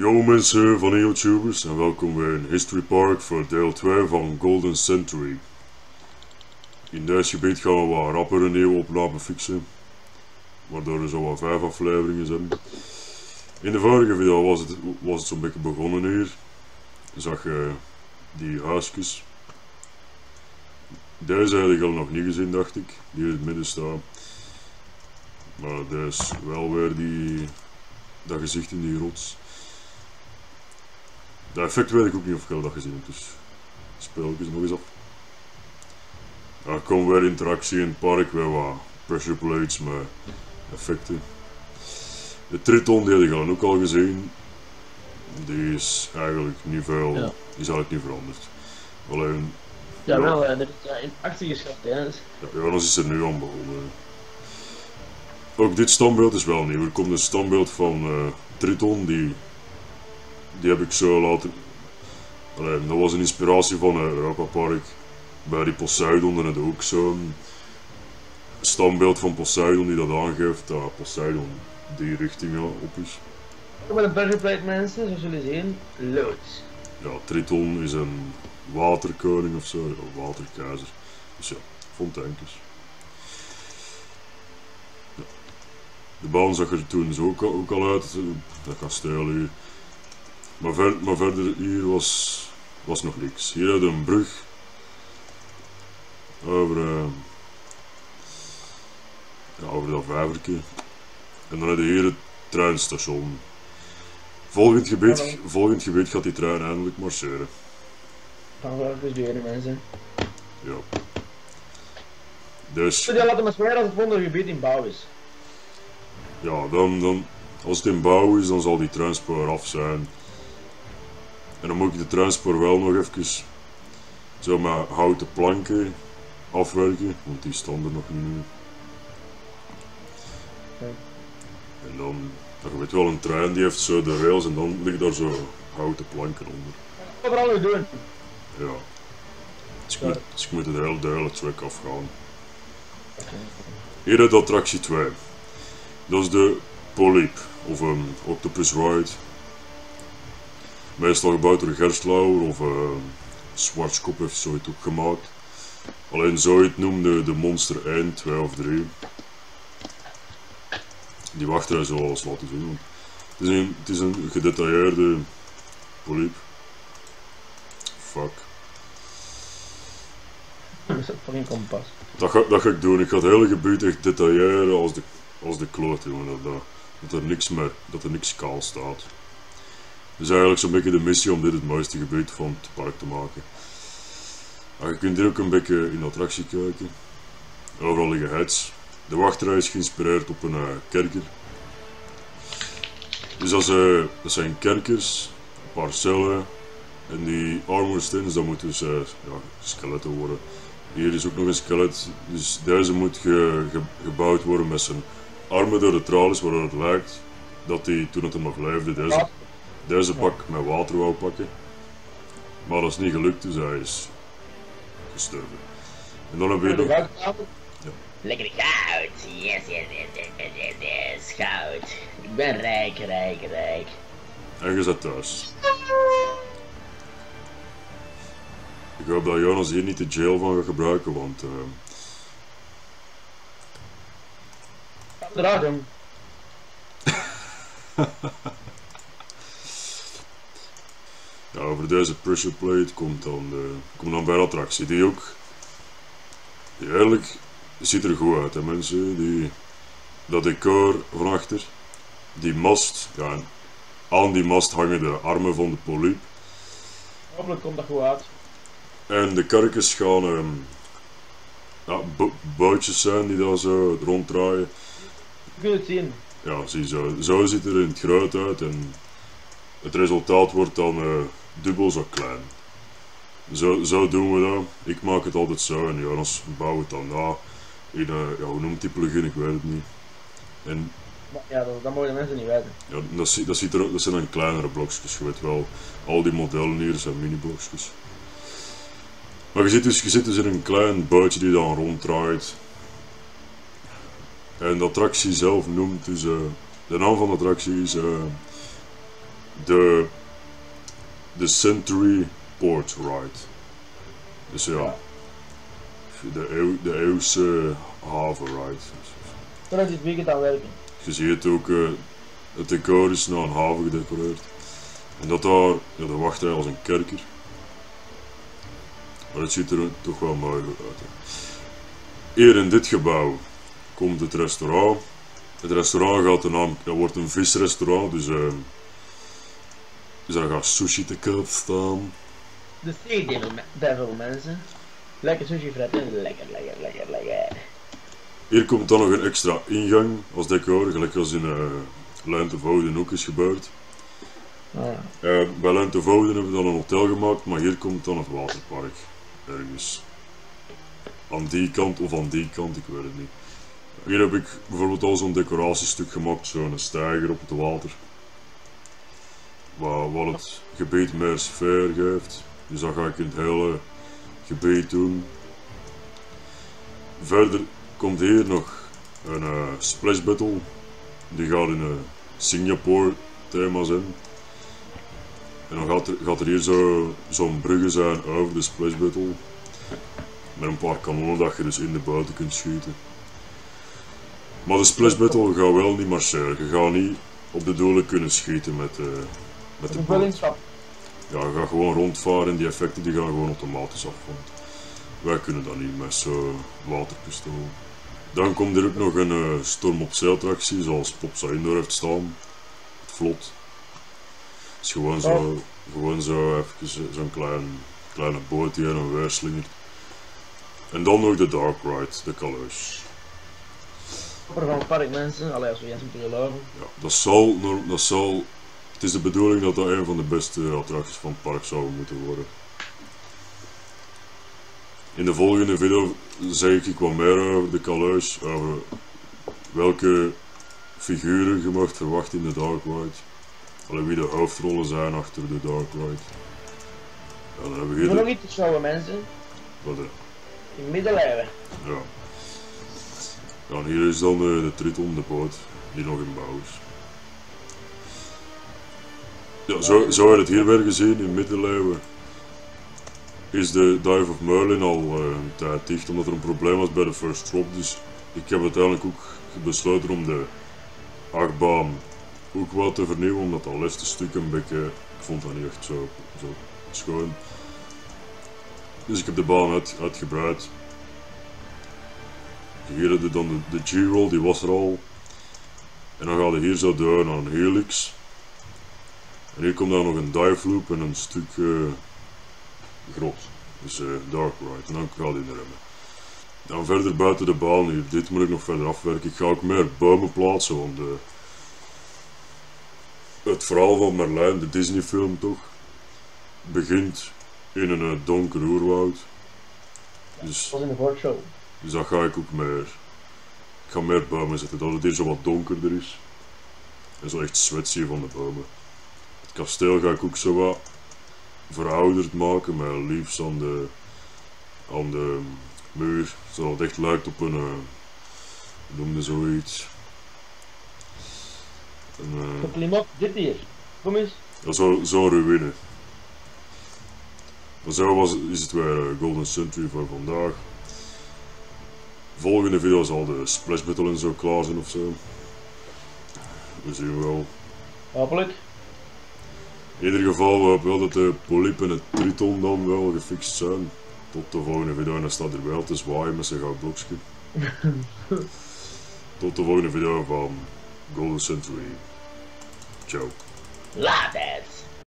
Yo mensen van de YouTubers en welkom bij in History Park voor deel 2 van Golden Century. In deze gebied gaan we wat rapper een nieuwe opname fixen, waardoor er zo wat 5 afleveringen zijn. In de vorige video was het zo'n beetje begonnen hier. Zag je die huisjes. Deze had ik al nog niet gezien, dacht ik, die in het midden staan. Maar deze wel weer dat gezicht in die rots. Dat effect weet ik ook niet of ik al dat gezien heb, dus speel ik eens nog eens af. Er komt weer interactie in het park, weer wat pressure plates met effecten. De triton die had ik dan ook al gezien. Die is eigenlijk niet veel, die is eigenlijk niet veranderd. Alleen... Ja, wel, er is interactie geschapt, hè. Ja, Jonas is er nu aan begonnen. Ook dit standbeeld is wel nieuw. Er komt een standbeeld van Triton, die heb ik zo laten... Allee, dat was een inspiratie van Europa Park. Bij die Poseidon en het ook zo'n standbeeld van Poseidon die dat aangeeft dat Poseidon die richting op is. Met een pressure plate mensen, zoals jullie zien, loods. Ja, Triton is een waterkoning of zo, een waterkeizer. Dus ja, fonteinkjes. Ja. De baan zag er toen zo ook al uit, dat kasteel hier. Maar verder hier was nog niks. Hier hadden we een brug over dat vijvertje. En dan hadden we hier het treinstation. Volgend gebied gaat die trein eindelijk marcheren. Gaan we even deuren, mensen. Ja. Dus... Ja, laten we maar als het volgende gebied in bouw is. Ja, dan als het in bouw is, dan zal die treinspoor af zijn. En dan moet ik de treinspoor wel nog even zo met houten planken afwerken, want die staan er nog niet nu. En dan, je weet wel, een trein die heeft zo de rails en dan liggen daar zo houten planken onder. Wat we allemaal doen. Ja. Dus ik moet het hele track afgaan. Hier is attractie 2. Dat is de Polyp, of een Octopus Ride. Meestal gebouwd door Gerstlauer of Schwarzkopf heeft zoiets ook gemaakt. Alleen zoiets noemde de Monster 1, 2 of 3. Die wachtrij zal alles laten zien. Het is een gedetailleerde polyp. Fuck. Dat is voor geen kompas. Dat ga ik doen. Ik ga het hele gebied echt detailleren als de kloot, jongen. Dat er niks kaal staat. Dus eigenlijk zo'n beetje de missie om dit het mooiste gebied van het park te maken. Maar je kunt hier ook een beetje in de attractie kijken. Overal liggen heads. De wachtrij is geïnspireerd op een kerker. Dus dat zijn kerkers, een paar cellen. En die armor stands, dat moeten dus skeletten worden. Hier is ook nog een skelet. Dus deze moet gebouwd worden met zijn armen door de tralies, waardoor het lijkt dat hij toen het nog leefde deze pak met water wou pakken. Maar dat is niet gelukt, dus hij is gestorven. En dan hebben we nog... Ja. Lekker goud, yes, goud. Ik ben rijk. En je zit thuis. Ik hoop dat Jonas hier niet de jail van gaat gebruiken, want... Eruit doen. Ja, over deze pressure plate komt dan bij de attractie. Die eigenlijk ziet er goed uit, hè mensen. Dat decor van achter. Die mast, ja, en aan die mast hangen de armen van de polyp. Hopelijk komt dat goed uit. En de karretjes gaan bootjes zijn die daar zo ronddraaien. Je kunt het zien. Ja, zie zo. Zo ziet er in het groot uit en het resultaat wordt dan dubbel zo klein. Zo doen we dat. Ik maak het altijd zo en Jonas bouwt het dan na. In hoe noemt die plugin? Ik weet het niet. En, ja, dat mogen de mensen niet weten. Ja, dat zijn dan kleinere blokjes. Je weet wel, al die modellen hier zijn mini-blokjes. Maar je zit dus in een klein bootje die dan ronddraait. En de attractie zelf noemt dus... de naam van de attractie is de Century Port Ride. Dus ja, de eeuwse haven ride. Zodat dit weekend aan werken. Je ziet ook, het decor is naar een haven gedecoreerd. En dat daar, ja, dat wacht hij als een kerker. Maar het ziet er toch wel mooi uit. Hè. Hier in dit gebouw komt het restaurant. Het restaurant gaat de naam, dat wordt een visrestaurant, dus daar gaat sushi te koop staan. De Sea-Devil mensen. Lekker sushi fretten, lekker, lekker, lekker, lekker. Hier komt dan nog een extra ingang als decor, gelijk als in Luintevouwen ook is gebeurd. Ah. Bij Luintevouwen hebben we dan een hotel gemaakt, maar hier komt dan het waterpark. Ergens. Aan die kant of aan die kant, ik weet het niet. Hier heb ik bijvoorbeeld al zo'n decoratiestuk gemaakt, zo'n steiger op het water. Wat het gebied meer sfeer geeft. Dus dat ga ik in het hele gebied doen. Verder komt hier nog een splash battle. Die gaat in een Singapore thema zijn. En dan gaat er hier zo'n brugge zijn over de splash battle. Met een paar kanonnen dat je dus in de buiten kunt schieten. Maar de splash battle gaat wel niet marcheren. Je gaat niet op de doelen kunnen schieten met de boot. Ja, je gaat gewoon rondvaren en die effecten die gaan gewoon automatisch af. Want wij kunnen dat niet met zo'n waterpistool. Dan komt er ook nog een storm op zee attractie, zoals Popsa Indoor heeft staan. Het vlot. Het is gewoon zo even zo'n kleine boot die heen en weer slingert. En dan nog de Dark Ride, de Caloes. Van het park mensen, allee als we eens moeten geloven. Ja, dat zal. Het is de bedoeling dat dat een van de beste attracties van het park zou moeten worden. In de volgende video zeg ik wat meer over de Caloes, over welke figuren je mag verwachten in de Dark Ride. Allee, wie de hoofdrollen zijn achter de Dark Ride. Ja, dan hebben we We hier gaan nog iets te showen mensen. wat, In middeleeuwen. ja. Ja, en hier is dan de Triton, de boot, die nog in bouw is. Ja, zo had het hier weer gezien, in middeleeuwen is de Dive of Merlin al een tijd dicht, omdat er een probleem was bij de First Drop. Dus ik heb uiteindelijk ook besloten om de achtbaan ook wat te vernieuwen, omdat dat laatste stuk een beetje, ik vond dat niet echt zo schoon. Dus ik heb de baan uitgebreid. Hier heb je dan de G-roll, die was er al. En dan ga je hier zo door naar een helix. En hier komt dan nog een dive loop en een stuk grot. Dus Dark Ride. En dan ga je in de remmen. Dan verder buiten de baan hier. Dit moet ik nog verder afwerken. Ik ga ook meer bomen plaatsen, want het verhaal van Merlijn, de Disney film toch, begint in een donker oerwoud. Dus, Dat was in de voorshow. dus dat ga ik ook meer. Ik ga meer bomen zetten, dat het hier zo wat donkerder is. En zo echt zwetsie van de bomen. Het kasteel ga ik ook zo wat verouderd maken, met leaves aan de muur. Zodat het echt lijkt op een, hoe noemde zoiets. Klimop, dit hier. Kom eens. Ja, zo'n ruïne. Maar zo is het weer Golden Century voor vandaag. Volgende video zal de splash battle en zo klaar zijn ofzo. We zien wel. Hopelijk. In ieder geval hoop ik wel dat de polyp en het triton dan wel gefixt zijn. Tot de volgende video en dan staat er wel te zwaaien met zijn goud blokje. Tot de volgende video van Golden Century. Ciao. Laat het.